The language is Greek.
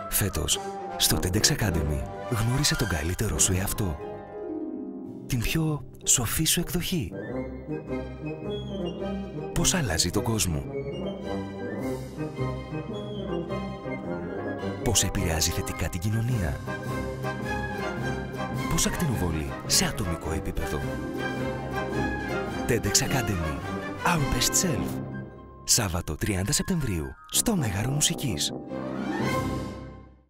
Φέτος, στο TEDx Academy γνώρισε τον καλύτερό σου εαυτό. Την πιο σοφή σου εκδοχή. Πώς αλλάζει τον κόσμο. Πώς επηρεάζει θετικά την κοινωνία. Πώς ακτινοβολεί σε ατομικό επίπεδο. TEDx Academy. Our Best Self. Σάββατο 30 Σεπτεμβρίου στο Μέγαρο Μουσικής.